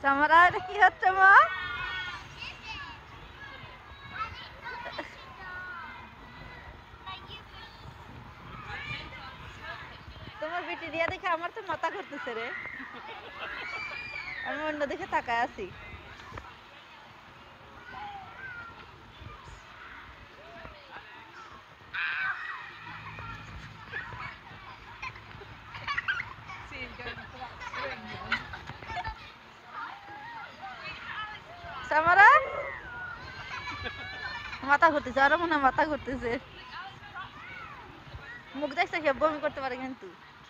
চামড়া এটা কি হচ্ছে মা? তোমার বেটি দিয়া দেখে আমার তো মাথা ঘুরতেছে রে। আমি অন্য দিকে তাকায় আছি। চামড়া মাথা ঘুরতেছে, আরো মনে হয় মাথা ঘুরতেছে। মুখ দেখছে সে বমি করতে পারে কিন্তু।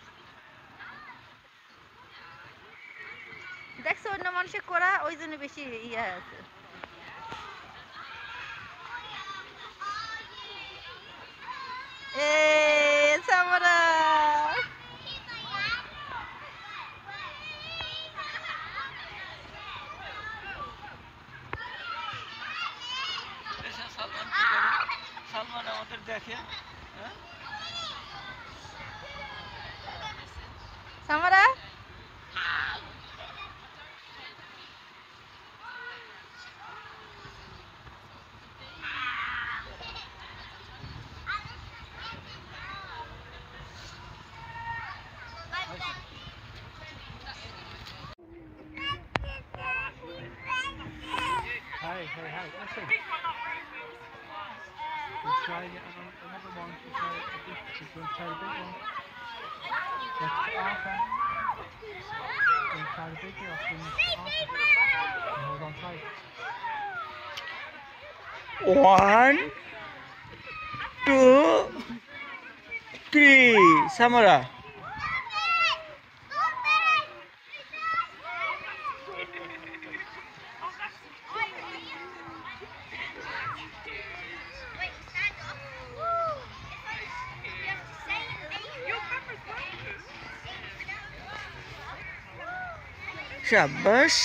দেখছো অন্য মানুষে করা ওই জন্য বেশি ইয়ে আছে। এ চামড়া সালমান আমাদের দেখে। চামড়া Hey, listen. We'll try and get another one. We'll try a different. We'll try the big one. That's Arthur. We'll try the big one. Arthur. Hold on tight. 1, 2, 3. Samara. Shabash.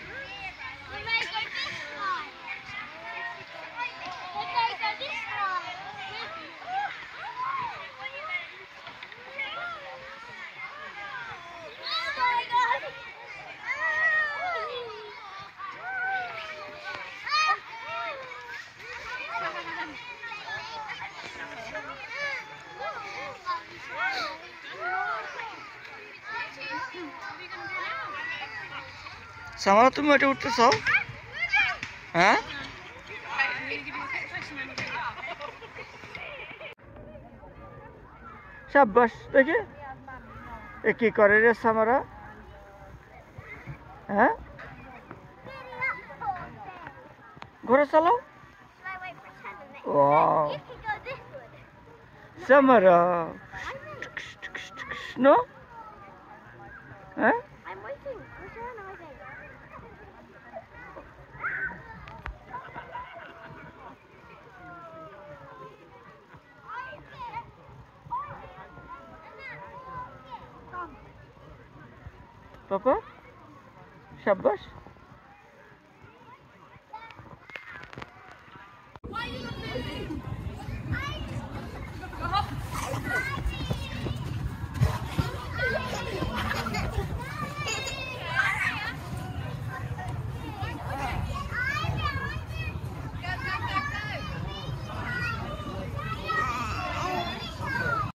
Samara, তুমি এটা উঠতেছ? হ্যাঁ? শাবাশ দেখে এ কি করে রে সামারা? হ্যাঁ, ঘোড়া চালাও। ওয়াও সামারা নো হ্যাঁ পাপা শাবাশ।